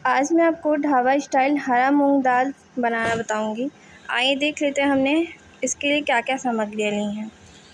आज मैं आपको ढाबा स्टाइल हरा मूंग दाल बनाना बताऊंगी। आइए देख लेते हैं हमने इसके लिए क्या क्या सामग्रियाँ ली हैं।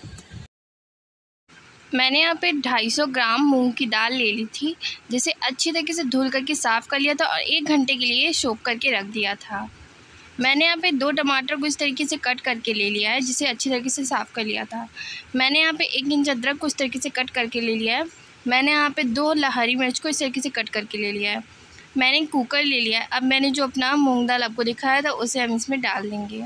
मैंने यहाँ पे 250 ग्राम मूंग की दाल ले ली थी, जिसे अच्छी तरीके से धुल करके साफ़ कर लिया था और 1 घंटे के लिए सोक करके रख दिया था। मैंने यहाँ पे 2 टमाटर को इस तरीके से कट करके ले लिया है, जिसे अच्छी तरीके से साफ़ कर लिया था। मैंने यहाँ पे 1 इंच अदरक को इस तरीके से कट करके ले लिया है। मैंने यहाँ पे 2 हरी मिर्च को इस तरीके से कट करके ले लिया है। मैंने एक कुकर ले लिया है। अब मैंने जो अपना मूंग दाल आपको दिखाया था उसे हम इसमें डाल देंगे।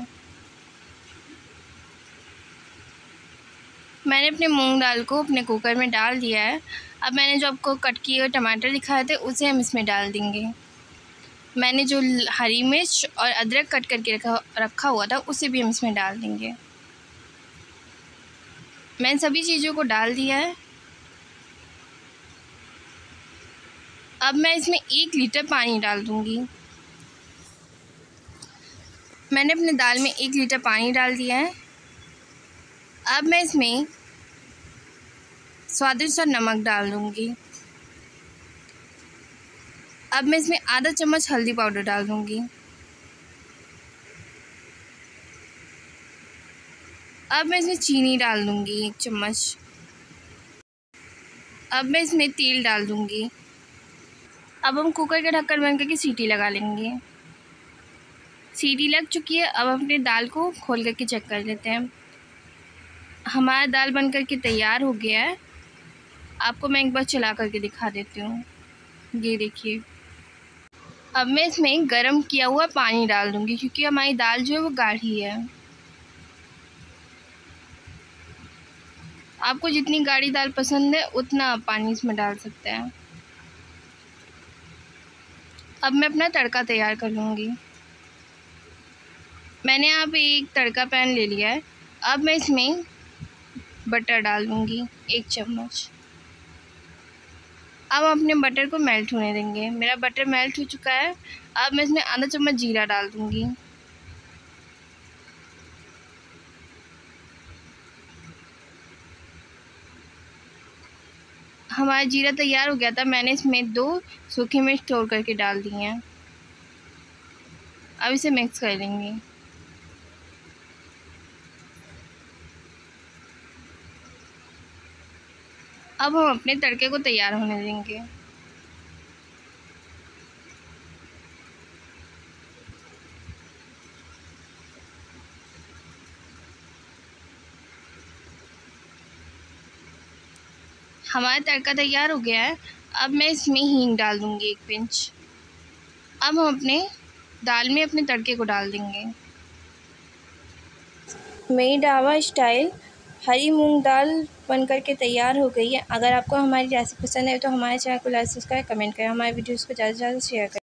मैंने अपने मूंग दाल को अपने कुकर में डाल दिया है। अब मैंने जो आपको कट किए हुए टमाटर दिखाए थे उसे हम इसमें डाल देंगे। मैंने जो हरी मिर्च और अदरक कट करके रखा हुआ था उसे भी हम इसमें डाल देंगे। मैंने सभी चीज़ों को डाल दिया है। अब मैं इसमें 1 लीटर पानी डाल दूँगी। मैंने अपने दाल में 1 लीटर पानी डाल दिया है। अब मैं इसमें स्वादानुसार नमक डाल दूँगी। अब मैं इसमें आधा चम्मच हल्दी पाउडर डाल दूँगी। अब मैं इसमें चीनी डाल दूँगी 1 चम्मच। अब मैं इसमें तेल डाल दूँगी। अब हम कुकर का ढक्कन बंद करके सीटी लगा लेंगे। सीटी लग चुकी है। अब अपने दाल को खोल करके चेक कर लेते हैं। हमारा दाल बन करके तैयार हो गया है। आपको मैं एक बार चला करके दिखा देती हूँ। ये देखिए। अब मैं इसमें गरम किया हुआ पानी डाल दूँगी, क्योंकि हमारी दाल जो है वो गाढ़ी है। आपको जितनी गाढ़ी दाल पसंद है उतना आप पानी इसमें डाल सकते हैं। अब मैं अपना तड़का तैयार कर लूँगी। मैंने यहाँ पे एक तड़का पैन ले लिया है। अब मैं इसमें बटर डाल दूँगी 1 चम्मच। अब अपने बटर को मेल्ट होने देंगे। मेरा बटर मेल्ट हो चुका है। अब मैं इसमें आधा चम्मच जीरा डाल दूँगी। हमारा जीरा तैयार हो गया था। मैंने इसमें 2 सूखी मिर्च तोड़ करके डाल दी हैं। अब इसे मिक्स कर लेंगे। अब हम अपने तड़के को तैयार होने देंगे। हमारा तड़का तैयार हो गया है। अब मैं इसमें हींग डाल दूँगी 1 पिंच। अब हम अपने दाल में अपने तड़के को डाल देंगे। मेरी ढाबा स्टाइल हरी मूंग दाल बनकर के तैयार हो गई है। अगर आपको हमारी रेसिपी पसंद है तो हमारे चैनल को लाइक, सब्सक्राइब, कमेंट करें। हमारे वीडियोज़ को ज़्यादा से ज़्यादा शेयर करें।